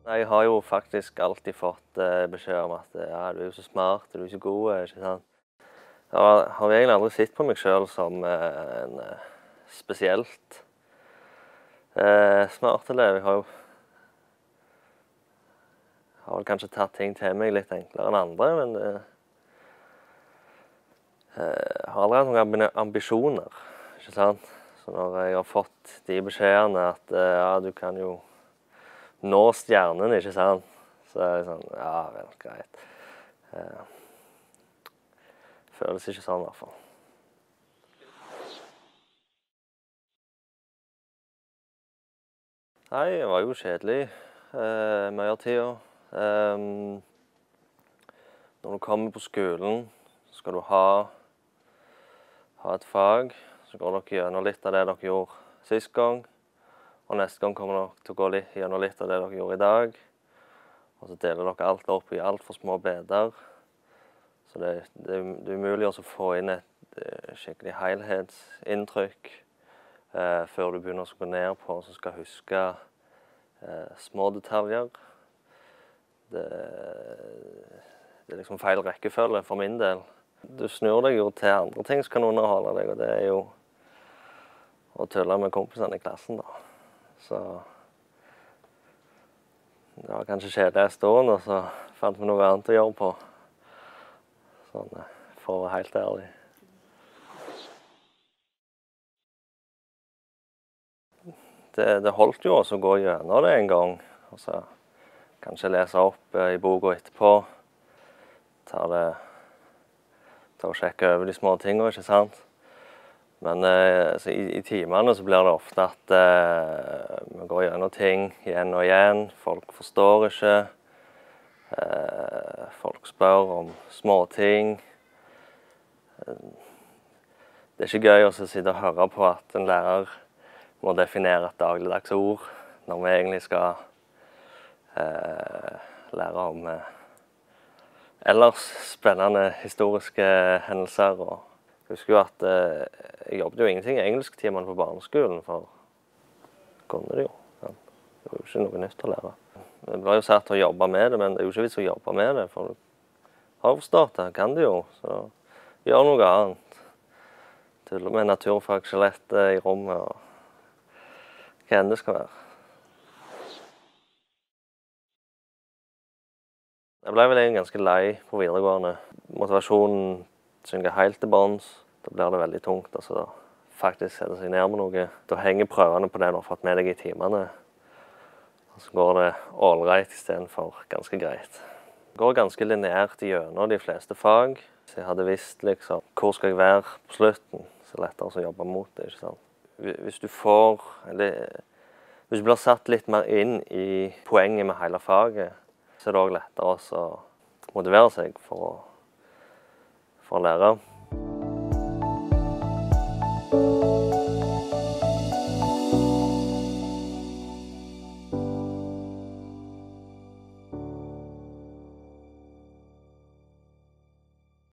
Jeg har jo faktisk alltid fått beskjed om at ja, du er jo så smart, du er jo så god, ikke sant? Jeg har egentlig aldri sett på meg selv som en spesielt smart elev. Jeg har vel kanskje tatt ting til meg litt enklere enn andre, men jeg har aldri hatt noen ambisjoner, ikke sant? Så når jeg har fått de beskjedene at ja, du kan jo nå stjernen, ikke sant? Så er det sånn, ja, vel, greit. Føles ikke sånn i hvert fall. Nei, det var jo kjedelig mye av tida. Når du kommer på skolen, så skal du ha et fag. Så går dere gjennom litt av det dere gjorde sist gang. Og neste gang kommer dere til å gå gjennom litt av det dere gjorde i dag. Og så deler dere alt opp i alt for små beder. Så det er umulig å få inn et skikkelig helhetsinntrykk før du begynner å gå ned på og så skal huske små detaljer. Det er liksom feil rekkefølge for min del. Du snur deg jo til andre ting som kan underholde deg, og det er jo å tulle med kompisene i klassen da. Så det var kanskje kjedelig en stund, og så fant vi noe annet å gjøre på. Sånn, for å være helt ærlig. Det holdt jo også å gå gjennom det en gang, og så kanskje lese opp i boka etterpå. Ta og sjekke over de små tingene, ikke sant? Men i timene så blir det ofte at vi går gjennom ting igjen og igjen. Folk forstår ikke. Folk spør om småting. Det er ikke gøy å sitte og høre på at en lærer må definere et dagligdags ord, når vi egentlig skal lære om ellers spennende historiske hendelser. Jeg husker jo at jeg jobbet jo ingenting i engelsktimene på barneskolen, for kunne det jo. Ja. Det var jo ikke noe nytt å lære. Det ble jo satt til å jobbe med det, men det er jo ikke vits å jobbe med det, for du har forstått det, kan det jo. Så gjør noe annet. Tuller med naturfagskjelettet i rommet, og hva enn det skal være. Jeg ble vel egentlig ganske lei på videregående. Motivasjonen synker helt til bånds. Da blir det veldig tungt, altså faktisk sette seg ned med noe. Da henger prøvene på det du har fått med deg i timene. Og så går det all right i stedet for ganske greit. Det går ganske lineært gjennom de fleste fag. Så jeg hadde visst liksom, hvor skal jeg være på slutten, så er det lettere å jobbe mot det, ikke sant? Hvis du blir satt litt mer inn i poenget med hele faget, så er det også lettere å motivere seg for å lære.